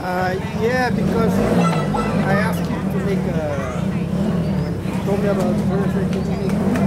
Yeah, because I asked him to make a. Told me about birthday. Can you make